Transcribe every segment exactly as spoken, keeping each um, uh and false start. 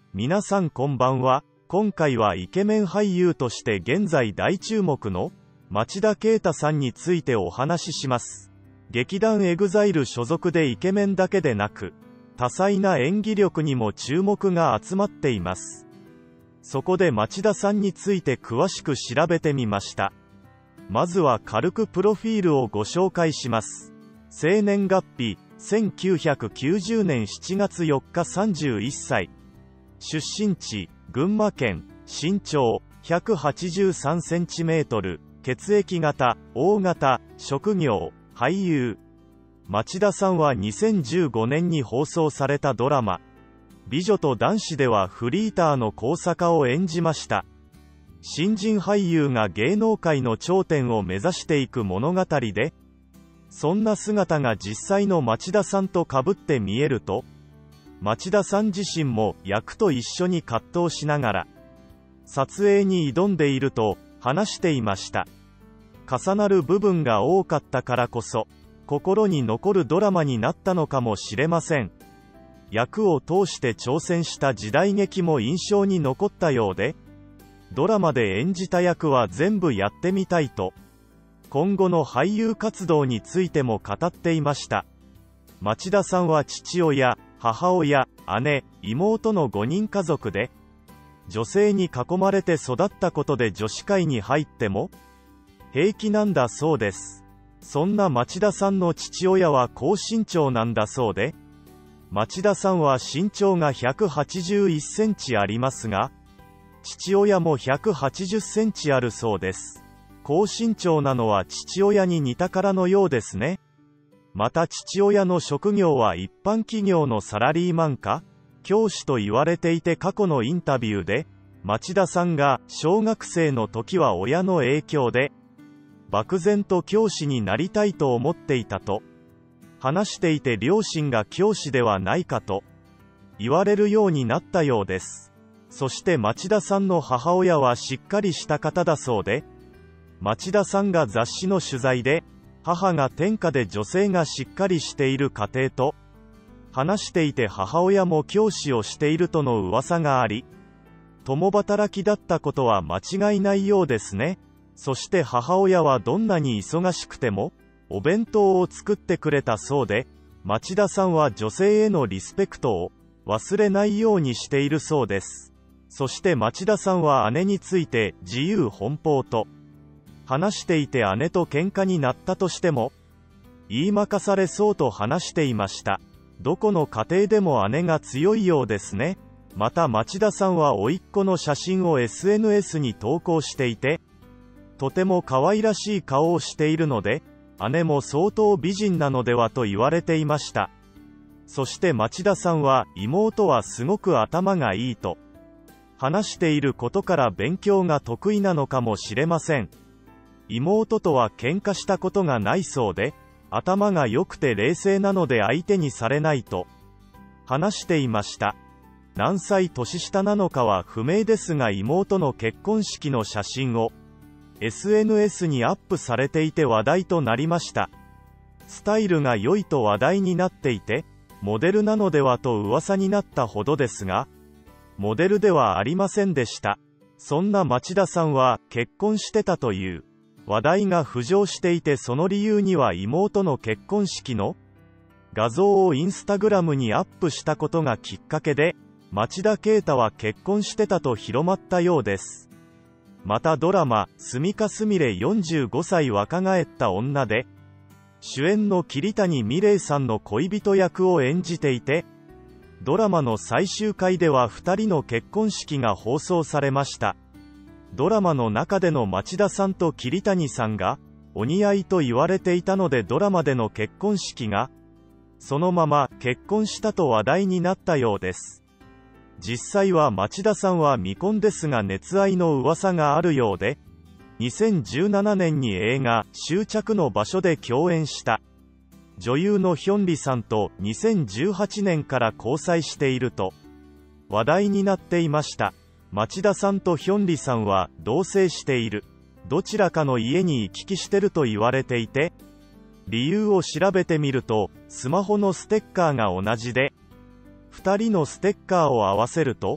皆さんこんばんは。今回はイケメン俳優として現在大注目の町田啓太さんについてお話しします。劇団エグザイル所属でイケメンだけでなく、多彩な演技力にも注目が集まっています。そこで町田さんについて詳しく調べてみました。まずは軽くプロフィールをご紹介します。生年月日、せんきゅうひゃくきゅうじゅうねんしちがつよっかさんじゅういっさい。出身地、群馬県。身長、ひゃくはちじゅうさんセンチメートル。血液型、O 型。職業、俳優。町田さんはにせんじゅうごねんに放送されたドラマ、美女と男子ではフリーターの高坂を演じました。新人俳優が芸能界の頂点を目指していく物語で、そんな姿が実際の町田さんと被って見えると、町田さん自身も役と一緒に葛藤しながら撮影に挑んでいると話していました。重なる部分が多かったからこそ心に残るドラマになったのかもしれません。役を通して挑戦した時代劇も印象に残ったようで、ドラマで演じた役は全部やってみたいと、今後の俳優活動についても語っていました。町田さんは父親、母親、姉、妹のごにん家族で、女性に囲まれて育ったことで女子会に入っても平気なんだそうです。そんな町田さんの父親は高身長なんだそうで、町田さんは身長がひゃくはちじゅういっセンチありますが、父親もひゃくはちじゅっセンチあるそうです。高身長なのは父親に似たからのようですね。また父親の職業は一般企業のサラリーマンか教師と言われていて、過去のインタビューで町田さんが小学生の時は親の影響で漠然と教師になりたいと思っていたと話していて、両親が教師ではないかと言われるようになったようです。そして町田さんの母親はしっかりした方だそうで、町田さんが雑誌の取材で、母が天下で女性がしっかりしている家庭と話していて、母親も教師をしているとの噂があり、共働きだったことは間違いないようですね。そして母親はどんなに忙しくてもお弁当を作ってくれたそうで、町田さんは女性へのリスペクトを忘れないようにしているそうです。そして町田さんは姉について自由奔放と話していて、姉と喧嘩になったとしても言いまかされそうと話していました。どこの家庭でも姉が強いようですね。また町田さんは甥っ子の写真を エスエヌエス に投稿していて、とても可愛らしい顔をしているので、姉も相当美人なのではと言われていました。そして町田さんは妹はすごく頭がいいと話していることから、勉強が得意なのかもしれません。妹とは喧嘩したことがないそうで、頭が良くて冷静なので相手にされないと話していました。何歳年下なのかは不明ですが、妹の結婚式の写真を エスエヌエス にアップされていて話題となりました。スタイルが良いと話題になっていて、モデルなのではと噂になったほどですが、モデルではありませんでした。そんな町田さんは結婚してたという話題が浮上していて、その理由には妹の結婚式の画像をインスタグラムにアップしたことがきっかけで、町田啓太は結婚してたと広まったようです。またドラマ、すみかすみれよんじゅうごさい若返った女で、主演の桐谷美玲さんの恋人役を演じていて、ドラマの最終回ではふたりの結婚式が放送されました。ドラマの中での町田さんと桐谷さんがお似合いと言われていたので、ドラマでの結婚式がそのまま結婚したと話題になったようです。実際は町田さんは未婚ですが、熱愛の噂があるようで、にせんじゅうななねんに映画終着の場所で共演した女優のヒョンリさんとにせんじゅうはちねんから交際していると話題になっていました。町田さんとヒョンリさんは同棲している、どちらかの家に行き来してると言われていて、理由を調べてみるとスマホのステッカーが同じで、ふたりのステッカーを合わせると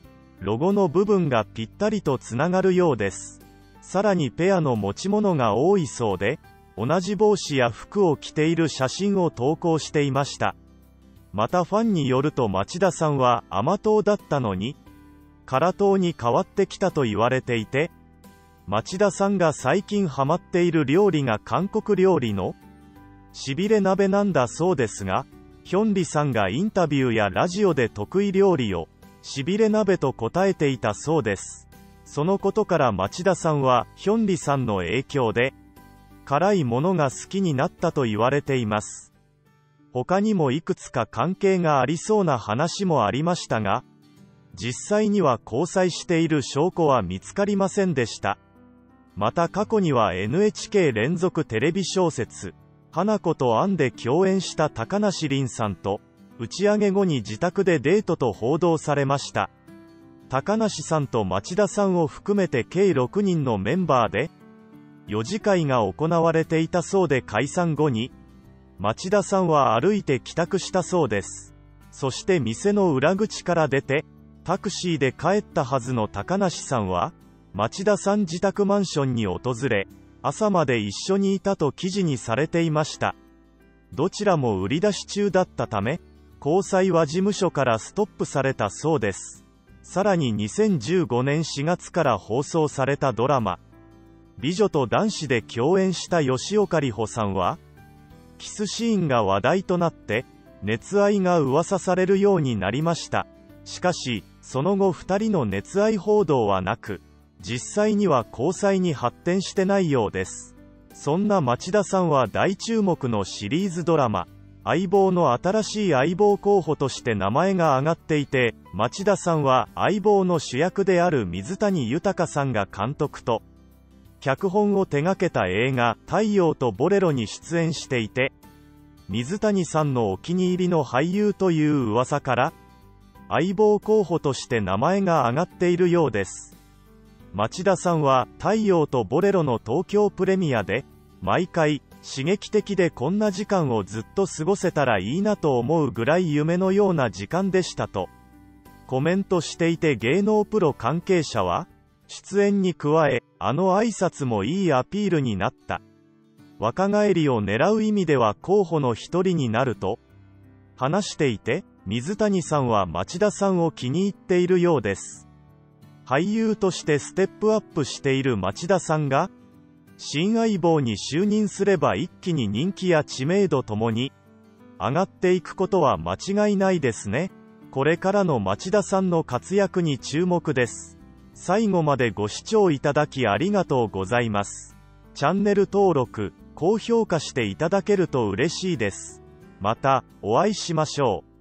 ロゴの部分がぴったりとつながるようです。さらにペアの持ち物が多いそうで、同じ帽子や服を着ている写真を投稿していました。またファンによると町田さんは甘党だったのに、辛党に変わってきたと言われていて、町田さんが最近ハマっている料理が韓国料理のしびれ鍋なんだそうですが、ヒョンリさんがインタビューやラジオで得意料理をしびれ鍋と答えていたそうです。そのことから町田さんはヒョンリさんの影響で辛いものが好きになったと言われています。他にもいくつか関係がありそうな話もありましたが、実際には交際している証拠は見つかりませんでした。また過去には エヌエイチケー 連続テレビ小説花子とアンで共演した高梨臨さんと打ち上げ後に自宅でデートと報道されました。高梨さんと町田さんを含めて計ろくにんのメンバーでよ次会が行われていたそうで、解散後に町田さんは歩いて帰宅したそうです。そして店の裏口から出てタクシーで帰ったはずの高梨さんは町田さん自宅マンションに訪れ、朝まで一緒にいたと記事にされていました。どちらも売り出し中だったため、交際は事務所からストップされたそうです。さらににせんじゅうごねんしがつから放送されたドラマ、美女と男子で共演した吉岡里帆さんは、キスシーンが話題となって、熱愛が噂されるようになりました。しかし、その後ふたりの熱愛報道はなく、実際には交際に発展してないようです。そんな町田さんは大注目のシリーズドラマ、相棒の新しい相棒候補として名前が挙がっていて、町田さんは相棒の主役である水谷豊さんが監督と脚本を手掛けた映画太陽とボレロに出演していて、水谷さんのお気に入りの俳優という噂から相棒候補として名前が挙がっているようです。町田さんは太陽とボレロの東京プレミアで毎回刺激的でこんな時間をずっと過ごせたらいいなと思うぐらい夢のような時間でしたとコメントしていて、芸能プロ関係者は出演に加えあの挨拶もいいアピールになった、若返りを狙う意味では候補の一人になると話していて、水谷さんは町田さんを気に入っているようです。俳優としてステップアップしている町田さんが新相棒に就任すれば一気に人気や知名度ともに上がっていくことは間違いないですね。これからの町田さんの活躍に注目です。最後までご視聴いただきありがとうございます。チャンネル登録、高評価していただけると嬉しいです。またお会いしましょう。